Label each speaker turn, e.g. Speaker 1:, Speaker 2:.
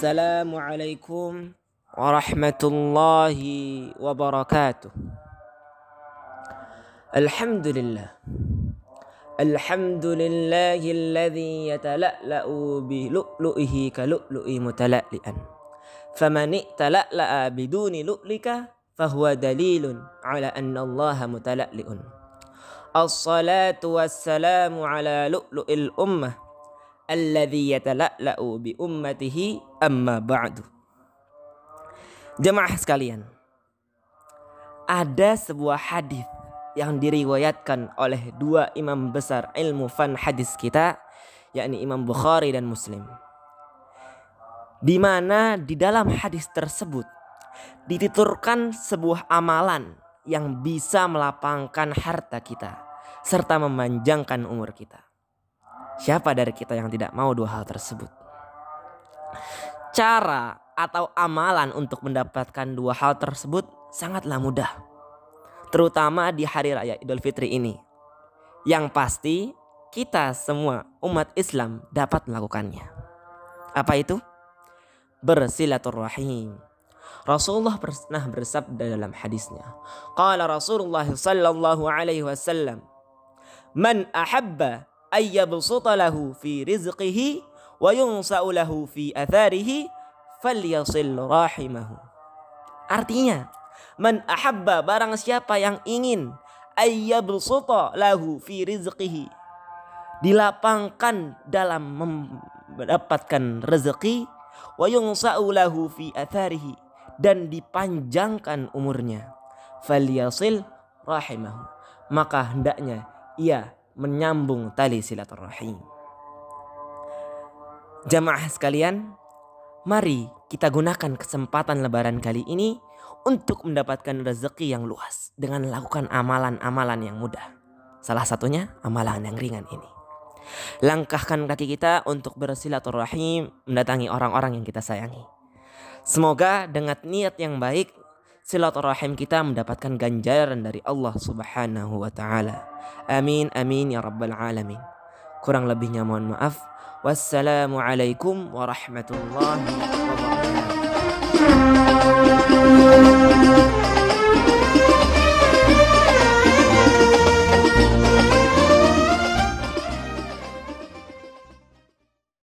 Speaker 1: Assalamualaikum warahmatullahi wabarakatuh. Alhamdulillah. Alhamdulillahilladzi yatala'la'u bi lu'lu'ihi ka lu'lu'i mutala'lian. Faman i'tala'la'a biduni lu'lika fahuwa dalilun ala anna Allaha mutala'liun. As-salatu wassalamu ala lu'lu'il ummah alladzi yatala'la'u bi ummatihi amma ba'du. Jemaah sekalian, ada sebuah hadis yang diriwayatkan oleh dua imam besar ilmu fan hadis kita, yakni Imam Bukhari dan Muslim, di mana di dalam hadis tersebut dituturkan sebuah amalan yang bisa melapangkan harta kita serta memanjangkan umur kita. Siapa dari kita yang tidak mau dua hal tersebut? Cara atau amalan untuk mendapatkan dua hal tersebut sangatlah mudah, terutama di hari raya Idul Fitri ini. Yang pasti kita semua umat Islam dapat melakukannya. Apa itu? Bersilaturrahim. Rasulullah pernah bersabda dalam hadisnya, qala Rasulullah sallallahu alaihi wasallam, man ahabba ayyabsuta lahu fi rizqihi wa yunsa'u lahu fi atharihi falyasil rahimahu. Artinya, man ahabba, barang siapa yang ingin, ayyabsuta lahu fi rizqihi, dilapangkan dalam mendapatkan rezeki, wa yunsa'u lahu fi atharihi, dan dipanjangkan umurnya, falyasil rahimahu, maka hendaknya ia menyambung tali silaturahim. Jamaah sekalian, mari kita gunakan kesempatan lebaran kali ini untuk mendapatkan rezeki yang luas dengan melakukan amalan-amalan yang mudah. Salah satunya amalan yang ringan ini. Langkahkan kaki kita untuk bersilaturahim, mendatangi orang-orang yang kita sayangi. Semoga dengan niat yang baik silaturahim kita mendapatkan ganjaran dari Allah Subhanahu wa taala. Amin amin ya rabbal alamin. Kurang lebihnya mohon maaf. Wassalamualaikum warahmatullahi wabarakatuh.